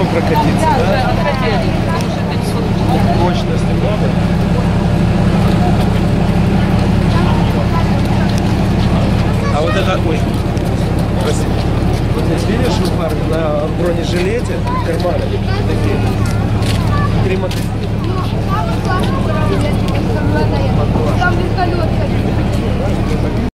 прокатиться, да? Мощность немного. А вот это, ой, спасибо. Вот здесь видишь, на бронежилете карманы такие. Климат.